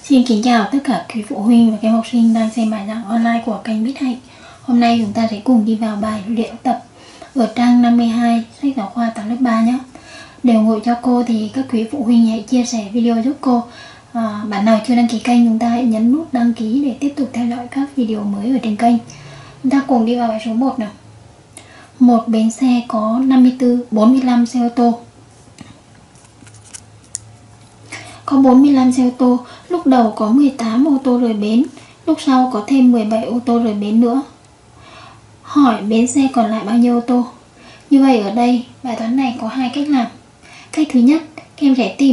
Xin kính chào tất cả quý phụ huynh và các học sinh đang xem bài giảng online của kênh Biết Hạnh. Hôm nay chúng ta sẽ cùng đi vào bài luyện tập ở trang 52 sách giáo khoa toán lớp 3 nhé. Để ủng hộ cho cô thì các quý phụ huynh hãy chia sẻ video giúp cô. Bạn nào chưa đăng ký kênh chúng ta hãy nhấn nút đăng ký để tiếp tục theo dõi các video mới ở trên kênh. Chúng ta cùng đi vào bài số 1 nào. Một bến xe có 45 xe ô tô. Có 45 xe ô tô, lúc đầu có 18 ô tô rời bến, lúc sau có thêm 17 ô tô rời bến nữa. Hỏi bến xe còn lại bao nhiêu ô tô? Như vậy ở đây, bài toán này có hai cách làm. Cách thứ nhất, các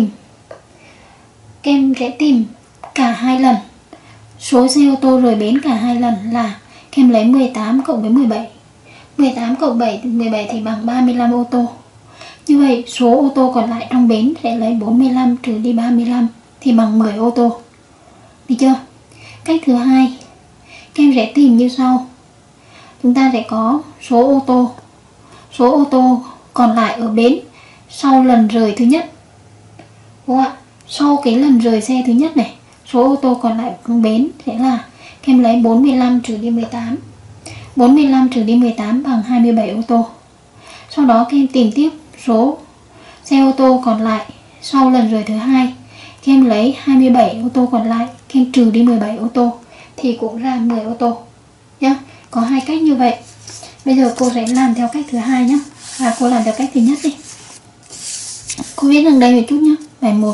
em sẽ tìm cả hai lần. Số xe ô tô rời bến cả hai lần là các em lấy 18 cộng với 17. 18 cộng 17 thì bằng 35 ô tô. Như vậy số ô tô còn lại trong bến sẽ lấy 45 trừ đi 35 thì bằng 10 ô tô. Được chưa? Cách thứ hai, các em sẽ tìm như sau. Chúng ta sẽ có số ô tô còn lại ở bến sau lần rời thứ nhất. Đúng không ạ? Sau cái lần rời xe thứ nhất này, số ô tô còn lại ở bến sẽ là các em lấy 45 trừ đi 18. 45 trừ đi 18 bằng 27 ô tô. Sau đó các em tìm tiếp số xe ô tô còn lại sau lần rời thứ hai. Các em lấy 27 ô tô còn lại, các em trừ đi 17 ô tô thì cũng ra 10 ô tô nhá. Có hai cách như vậy. Bây giờ cô sẽ làm theo cách thứ hai nhé. Cô làm theo cách thứ nhất đi. Cô viết đằng đây một chút nhé. Bài 1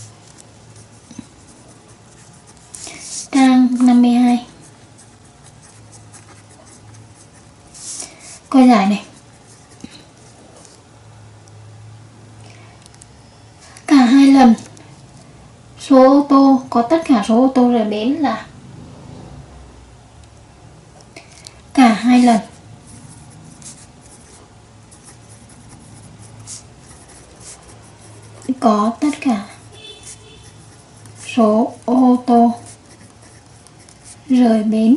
trang 52. Câu giải này. Cả hai lần số ô tô có tất cả số ô tô rời bến là cả hai lần có tất cả số ô tô rời bến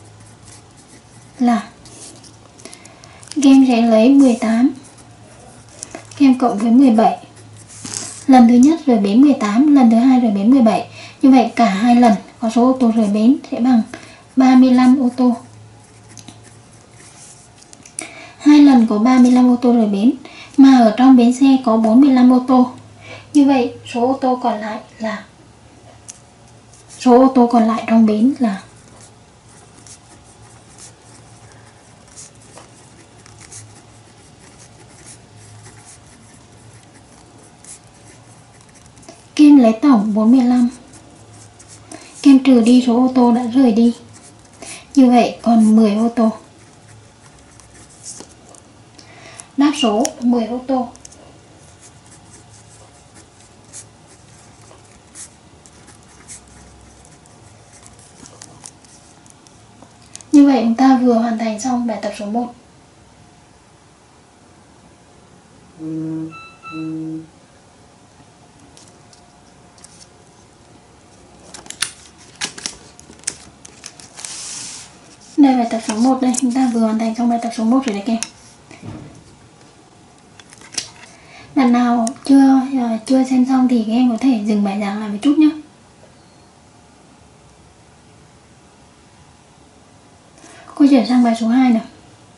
là các em sẽ lấy 18 các em cộng với 17. Lần thứ nhất rời bến 18, lần thứ hai rời bến 17. Như vậy cả hai lần có số ô tô rời bến sẽ bằng 35 ô tô. Hai lần có 35 ô tô rời bến, mà ở trong bến xe có 45 ô tô. Như vậy số ô tô còn lại trong bến là Kim lấy tổng 45. Kim trừ đi số ô tô đã rời đi. Như vậy còn 10 ô tô. Đáp số 10 ô tô. Như vậy chúng ta vừa hoàn thành xong bài tập số 1. Đây bài tập số 1 đây, chúng ta vừa hoàn thành xong bài tập số 1 rồi đấy các em. Bạn nào chưa xem xong thì các em có thể dừng bài giảng lại một chút nhé. Cô chuyển sang bài số 2 nào.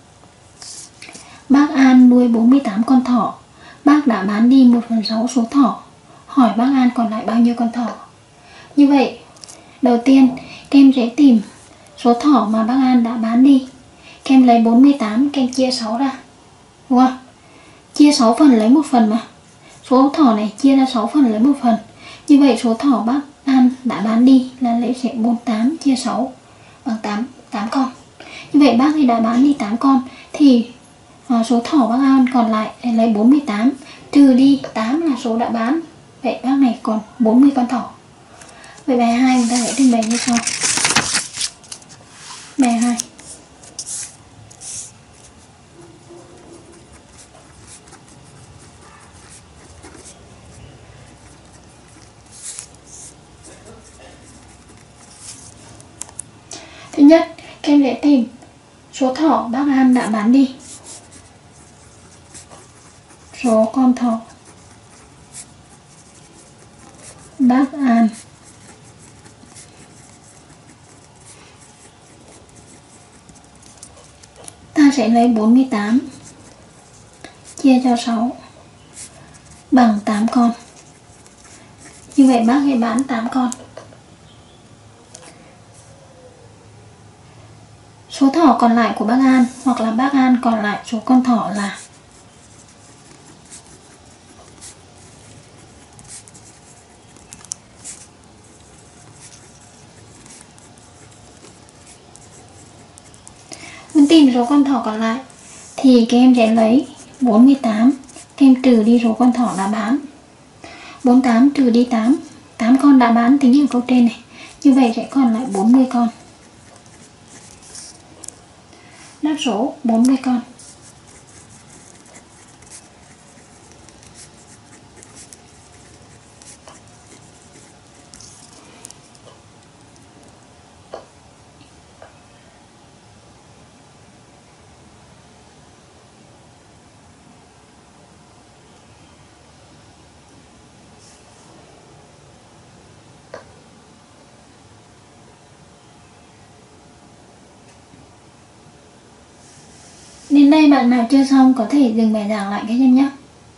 Bác An nuôi 48 con thỏ. Bác đã bán đi 1/6 số thỏ. Hỏi bác An còn lại bao nhiêu con thỏ? Như vậy, đầu tiên các em sẽ tìm số thỏ mà bác An đã bán đi. Các em lấy 48, các em chia 6 ra. Đúng không? Chia 6 phần lấy 1 phần mà. Số thỏ này chia ra 6 phần lấy 1 phần. Như vậy số thỏ bác An đã bán đi là lấy sẽ 48 chia 6 bằng 8 con. Như vậy bác ấy đã bán đi 8 con thì số thỏ bác An còn lại lấy 48 trừ đi 8 là số đã bán. Vậy bác này còn 40 con thỏ. Vậy bài 2 chúng ta sẽ trình bày như sau. Bài 2. Thứ nhất, các em sẽ tìm số thỏ bác An đã bán đi. Số con thỏ bác An ta sẽ lấy 48 chia cho 6 bằng 8 con. Như vậy bác hãy bán 8 con. Số thỏ còn lại của bác An hoặc là bác An còn lại số con thỏ là muốn tìm số con thỏ còn lại thì các em sẽ lấy 48, các em trừ đi số con thỏ đã bán. 48 trừ đi 8, 8 con đã bán tính ở câu trên này. Như vậy sẽ còn lại 40 con. Đáp số 40 con. Đến đây bạn nào chưa xong có thể dừng bài giảng lại các em nhé.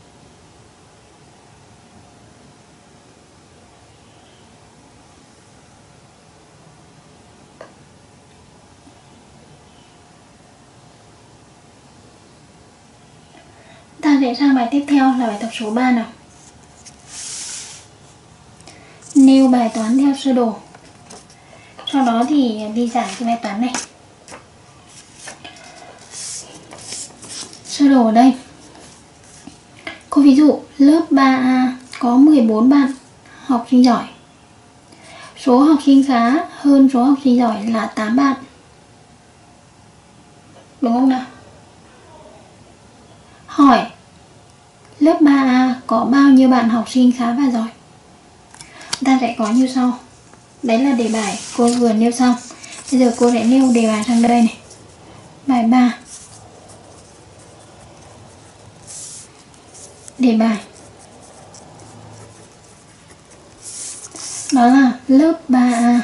Ta sẽ sang bài tiếp theo là bài tập số 3 nào. Nêu bài toán theo sơ đồ. Sau đó thì đi giải cái bài toán này. Sơ đồ ở đây. Có ví dụ lớp 3A có 14 bạn học sinh giỏi. Số học sinh khá hơn số học sinh giỏi là 8 bạn. Đúng không nào? Hỏi lớp 3A có bao nhiêu bạn học sinh khá và giỏi? Ta sẽ có như sau. Đấy là đề bài cô vừa nêu xong. Bây giờ cô sẽ nêu đề bài sang đây này. Bài 3. Đề bài đó là lớp 3A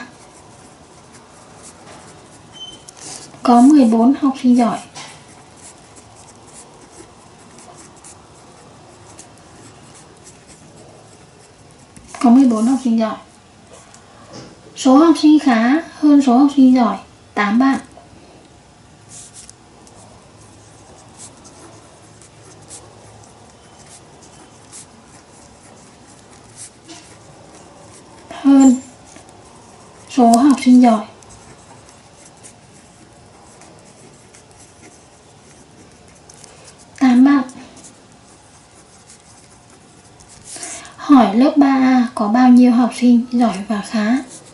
có 14 học sinh giỏi. Có 14 học sinh giỏi. Số học sinh khá hơn số học sinh giỏi 8 bạn. Hơn số học sinh giỏi 8 bạn. Hỏi lớp 3A có bao nhiêu học sinh giỏi và khá?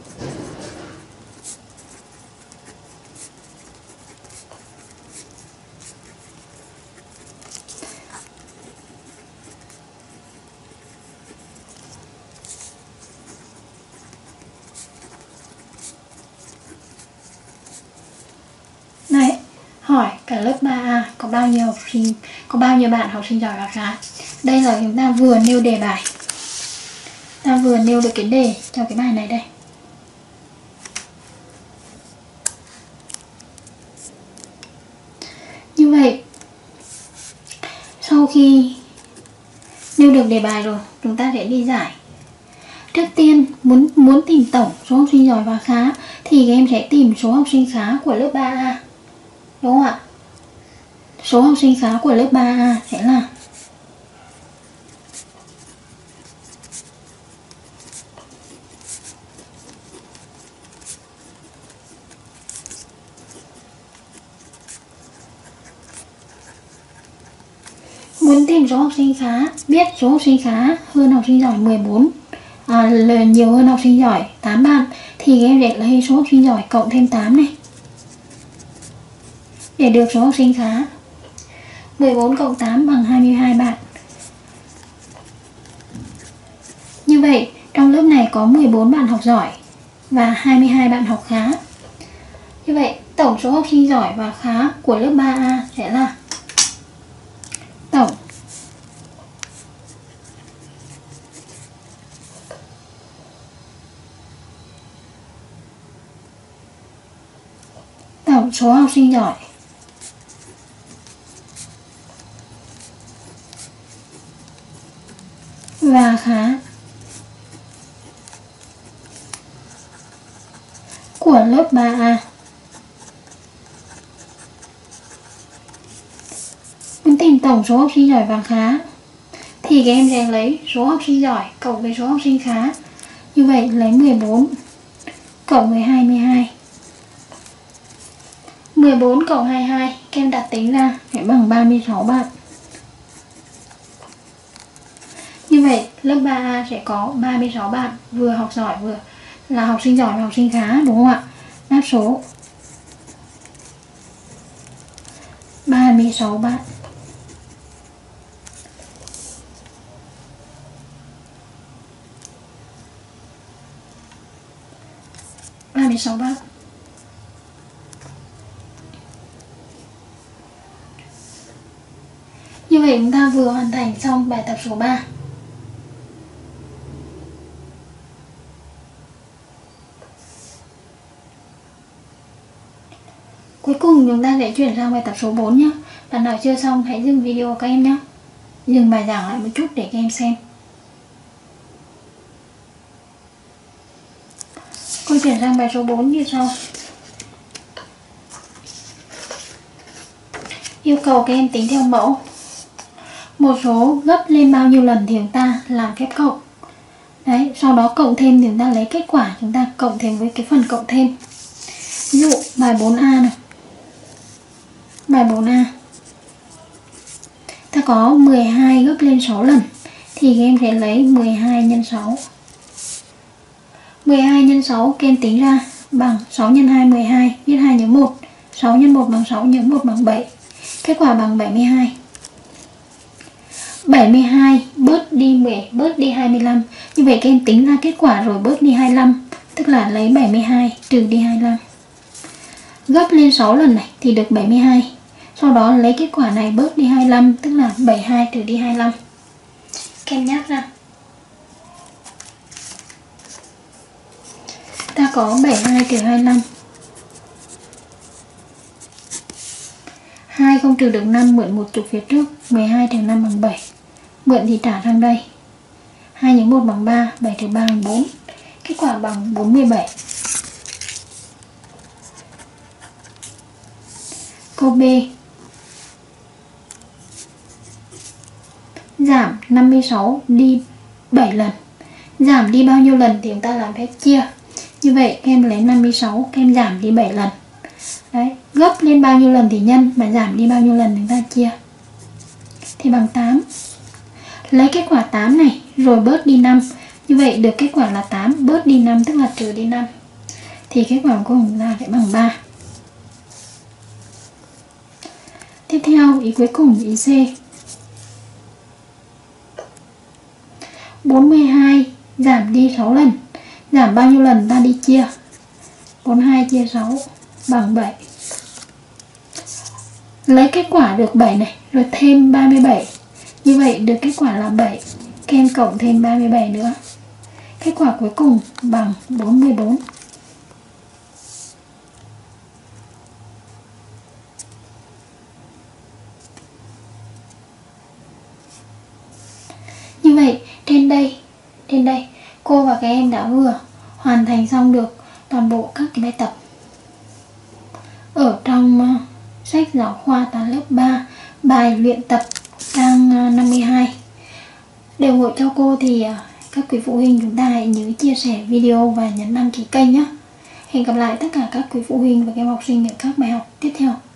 Đấy, hỏi cả lớp 3A có bao nhiêu học sinh, có bao nhiêu bạn học sinh giỏi và khá. Đây là chúng ta vừa nêu đề bài. Ta vừa nêu được cái đề cho cái bài này đây. Như vậy, sau khi nêu được đề bài rồi, chúng ta sẽ đi giải. Trước tiên, muốn tìm tổng số học sinh giỏi và khá thì các em sẽ tìm số học sinh khá của lớp 3A. Đúng không ạ? Số học sinh khá của lớp 3A sẽ là muốn tìm số học sinh khá, biết số học sinh khá hơn học sinh giỏi 14 là nhiều hơn học sinh giỏi 8 bạn thì các em sẽ lấy số học sinh giỏi cộng thêm 8 này để được số học sinh khá. 14 cộng 8 bằng 22 bạn. Như vậy trong lớp này có 14 bạn học giỏi và 22 bạn học khá. Như vậy tổng số học sinh giỏi và khá của lớp 3A sẽ là tổng số học sinh giỏi và khá của lớp 3A. Muốn tìm tổng số học sinh giỏi và khá thì các em sẽ lấy số học sinh giỏi cộng với số học sinh khá. Như vậy lấy 14 cộng với 22. 14 cộng 22 các em đặt tính ra sẽ bằng 36 bạn. Như vậy lớp 3A sẽ có 36 bạn, vừa học giỏi vừa là học sinh giỏi và học sinh khá, đúng không ạ? Đáp số 36 bạn. Bạn. Như vậy chúng ta vừa hoàn thành xong bài tập số 3. Cuối cùng chúng ta sẽ chuyển sang bài tập số 4 nhé. Bạn nào chưa xong hãy dừng video các em nhé. Dừng bài giảng lại một chút để các em xem. Cô chuyển sang bài số 4 như sau. Yêu cầu các em tính theo mẫu. Một số gấp lên bao nhiêu lần thì chúng ta làm phép cộng. Đấy, sau đó cộng thêm thì chúng ta lấy kết quả, chúng ta cộng thêm với cái phần cộng thêm. Ví dụ bài 4A này. Bài 4A. Ta có 12 gấp lên 6 lần thì các em sẽ lấy 12 nhân 6. 12 nhân 6 các em tính ra bằng 6 nhân 2 12, viết 2 nhớ 1. 6 nhân 1 bằng 6, nhớ 1 bằng 7. Kết quả bằng 72. 72 bớt đi 10, bớt đi 25. Như vậy các em tính ra kết quả rồi bớt đi 25, tức là lấy 72 trừ đi 25. Gấp lên 6 lần này thì được 72. Sau đó lấy kết quả này bớt đi 25, tức là 72 trừ đi 25. Các em nhắc ra. Ta có 72 trừ 25. 2 không trừ được 5, mượn một chục phía trước. 12 trừ 5 bằng 7. Mượn thì trả sang đây. 2 nhớ 1 bằng 3, 7 trừ 3 bằng 4. Kết quả bằng 47. Câu B. Giảm 56 đi 7 lần. Giảm đi bao nhiêu lần thì chúng ta làm phép chia. Như vậy các em lấy 56, các em giảm đi 7 lần. Đấy, gấp lên bao nhiêu lần thì nhân, mà giảm đi bao nhiêu lần chúng ta chia. Thì bằng 8. Lấy kết quả 8 này rồi bớt đi 5. Như vậy được kết quả là 8 bớt đi 5, tức là trừ đi 5. Thì kết quả của chúng ta sẽ bằng 3. Tiếp theo ý cuối cùng, ý C. 42 giảm đi 6 lần. Giảm bao nhiêu lần ta đi chia. 42 chia 6 bằng 7. Lấy kết quả được 7 này rồi thêm 37. Như vậy được kết quả là 7. Các em cộng thêm 37 nữa. Kết quả cuối cùng bằng 44. Như vậy trên đây cô và các em đã vừa hoàn thành xong được toàn bộ các cái bài tập ở trong sách giáo khoa toán lớp 3, bài luyện tập trang 52. Để ủng hộ cho cô thì các quý phụ huynh chúng ta hãy nhớ chia sẻ video và nhấn đăng ký kênh nhé. Hẹn gặp lại tất cả các quý phụ huynh và các em học sinh ở các bài học tiếp theo.